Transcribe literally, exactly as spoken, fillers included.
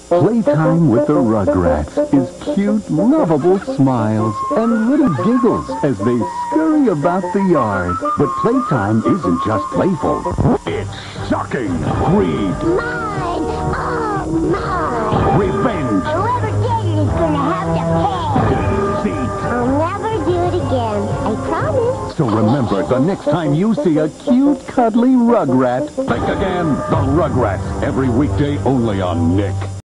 Playtime with the Rugrats is cute, lovable smiles and little giggles as they scurry about the yard. But playtime isn't just playful. It's sucking, greed, Mine! Oh, mine! revenge, Whoever did it is gonna have to pay! deceit. I'll never do it again. I promise. So remember, the next time you see a cute, cuddly Rugrat, think again. The Rugrats, every weekday only on Nick.